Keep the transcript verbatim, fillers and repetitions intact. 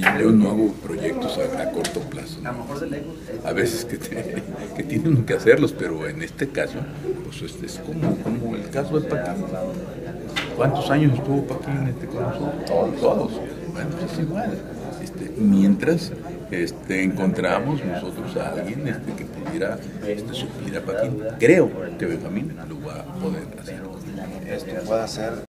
yo no hago proyectos a, a corto plazo, ¿no? A veces que, te, que tienen que hacerlos, pero en este caso, pues este es como, como el caso de Paquín. ¿Cuántos años estuvo Paquín este, con nosotros? Todos. Todos. Bueno, pues es igual. Este, mientras este, encontramos nosotros a alguien este, que pudiera este, suplir a Paquín, creo que Benjamín lo va a poder hacer. Esto puede hacer